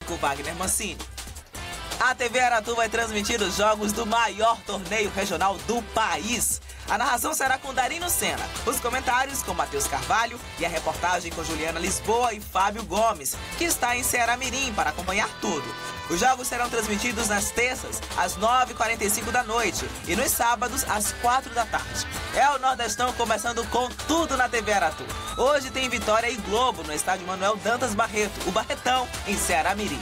com Wagner Mancini. A TV Aratu vai transmitir os jogos do maior torneio regional do país. A narração será com Darino Senna, os comentários com Matheus Carvalho e a reportagem com Juliana Lisboa e Fábio Gomes, que está em Ceará Mirim para acompanhar tudo. Os jogos serão transmitidos nas terças, às 9h45 da noite e nos sábados, às 4 da tarde. É o Nordestão começando com tudo na TV Aratu. Hoje tem Vitória e Globo no estádio Manuel Dantas Barreto, o Barretão, em Ceará Mirim.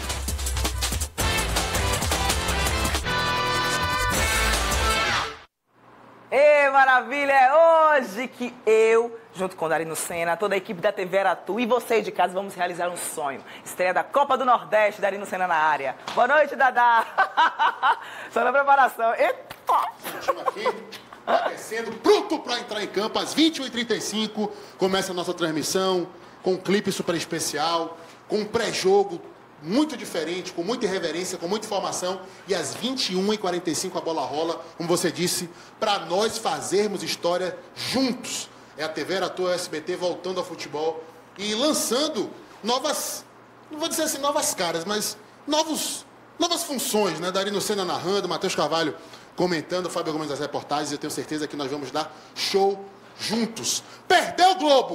Ê, maravilha! É hoje que eu, junto com Darino Senna, toda a equipe da TV Aratu e você de casa, vamos realizar um sonho. Estreia da Copa do Nordeste, Darino Senna na área. Boa noite, Dadá! Só na preparação. Eita! Estamos aqui, aquecendo, pronto para entrar em campo. Às 21h35, começa a nossa transmissão com um clipe super especial, com um pré-jogo muito diferente, com muita irreverência, com muita informação. E às 21h45 a bola rola, como você disse, para nós fazermos história juntos. É a TV Aratu, a SBT voltando ao futebol e lançando novas, não vou dizer assim novas caras, mas novas funções, né? Darino Senna narrando, Matheus Carvalho comentando, Fábio Gomes das reportagens. Eu tenho certeza que nós vamos dar show juntos. Perdeu o Globo!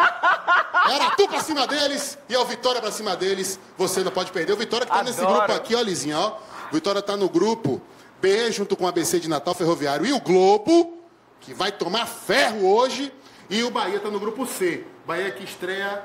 Era tu pra cima deles e é o Vitória pra cima deles. Você não pode perder. O Vitória que tá nesse grupo aqui, ó, Lizinha, ó. O Vitória tá no grupo B, junto com o ABC de Natal, Ferroviário e o Globo, que vai tomar ferro hoje. E o Bahia tá no grupo C. Bahia que estreia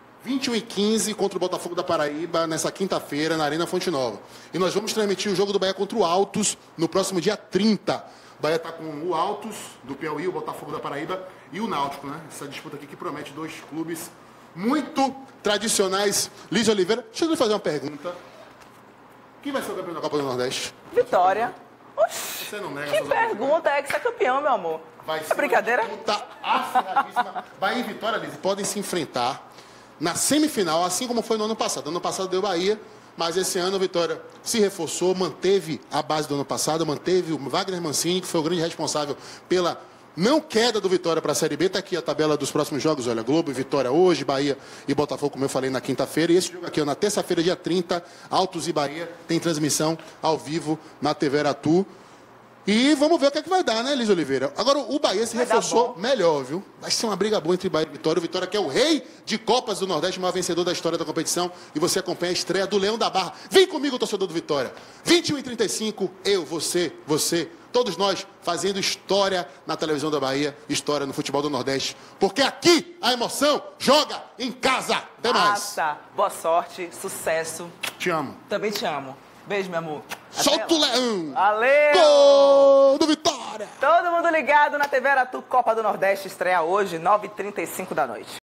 21h15 contra o Botafogo da Paraíba, nessa quinta-feira, na Arena Fonte Nova. E nós vamos transmitir o jogo do Bahia contra o Altos no próximo dia 30. O Bahia está com o Altos, do Piauí, o Botafogo da Paraíba e o Náutico, né? Essa disputa aqui que promete dois clubes muito tradicionais. Liz Oliveira, deixa eu lhe fazer uma pergunta. Quem vai ser o campeão da Copa do Nordeste? Vitória. Oxi, você não nega que pergunta, é que você é campeão, meu amor. Vai ser é brincadeira? Uma disputa acirradíssima. Bahia e Vitória, Liz, podem se enfrentar na semifinal, assim como foi no ano passado. Ano passado deu Bahia, mas esse ano a Vitória se reforçou, manteve a base do ano passado, manteve o Wagner Mancini, que foi o grande responsável pela não queda do Vitória para a Série B. Está aqui a tabela dos próximos jogos. Olha, Globo e Vitória hoje, Bahia e Botafogo, como eu falei, na quinta-feira. E esse jogo aqui, ó, na terça-feira, dia 30, Altos e Bahia, tem transmissão ao vivo na TV Aratu. E vamos ver o que é que vai dar, né, Liz Oliveira? Agora, o Bahia se reforçou melhor, viu? Vai ser uma briga boa entre Bahia e Vitória. O Vitória que é o rei de Copas do Nordeste, o maior vencedor da história da competição. E você acompanha a estreia do Leão da Barra. Vem comigo, torcedor do Vitória. 21h35, eu, você, todos nós fazendo história na televisão da Bahia, história no futebol do Nordeste. Porque aqui a emoção joga em casa. Até mais. Boa sorte, sucesso. Te amo. Também te amo. Beijo, meu amor. Solta o leão! Valeu! Gol do Vitória! Todo mundo ligado na TV Aratu, Copa do Nordeste, estreia hoje, 9h35 da noite.